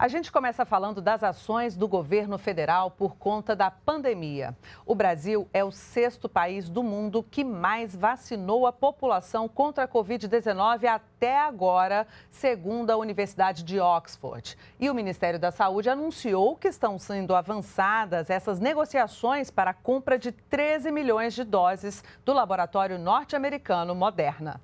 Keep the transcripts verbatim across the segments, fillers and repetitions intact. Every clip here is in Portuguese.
A gente começa falando das ações do governo federal por conta da pandemia. O Brasil é o sexto país do mundo que mais vacinou a população contra a covid dezenove até agora, segundo a Universidade de Oxford. E o Ministério da Saúde anunciou que estão sendo avançadas essas negociações para a compra de treze milhões de doses do laboratório norte-americano Moderna.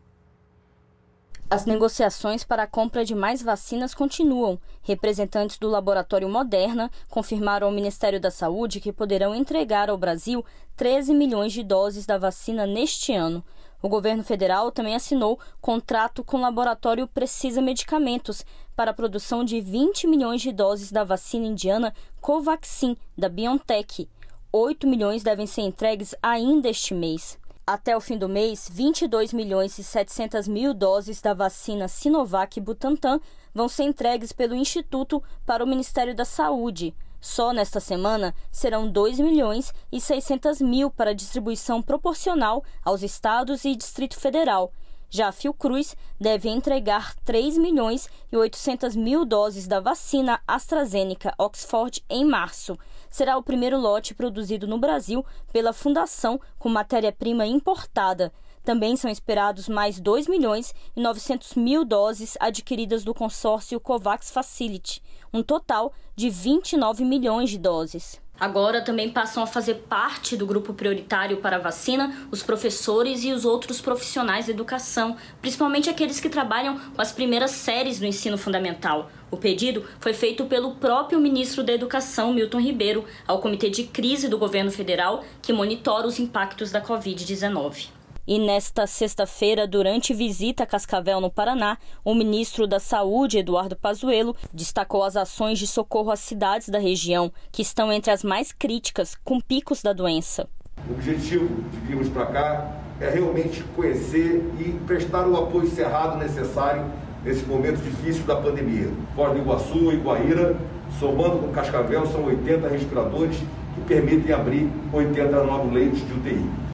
As negociações para a compra de mais vacinas continuam. Representantes do laboratório Moderna confirmaram ao Ministério da Saúde que poderão entregar ao Brasil treze milhões de doses da vacina neste ano. O governo federal também assinou contrato com o laboratório Precisa Medicamentos para a produção de vinte milhões de doses da vacina indiana Covaxin, da BioNTech. oito milhões devem ser entregues ainda este mês. Até o fim do mês, vinte e dois milhões e setecentas mil doses da vacina Sinovac Butantan vão ser entregues pelo Instituto para o Ministério da Saúde. Só nesta semana serão dois milhões e seiscentas mil para distribuição proporcional aos estados e Distrito Federal. Já a Fiocruz deve entregar três milhões e oitocentas mil doses da vacina AstraZeneca Oxford em março. Será o primeiro lote produzido no Brasil pela Fundação com matéria-prima importada. Também são esperados mais dois milhões e novecentas mil doses adquiridas do consórcio COVAX Facility, um total de vinte e nove milhões de doses. Agora também passam a fazer parte do grupo prioritário para a vacina os professores e os outros profissionais da educação, principalmente aqueles que trabalham com as primeiras séries do ensino fundamental. O pedido foi feito pelo próprio ministro da Educação, Milton Ribeiro, ao Comitê de Crise do Governo Federal, que monitora os impactos da covid dezenove. E nesta sexta-feira, durante visita a Cascavel, no Paraná, o ministro da Saúde, Eduardo Pazuello, destacou as ações de socorro às cidades da região, que estão entre as mais críticas, com picos da doença. O objetivo de virmos para cá é realmente conhecer e prestar o apoio cerrado necessário nesse momento difícil da pandemia. Foz do Iguaçu e Guaíra, somando com Cascavel, são oitenta respiradores que permitem abrir oitenta novos leitos de U T I.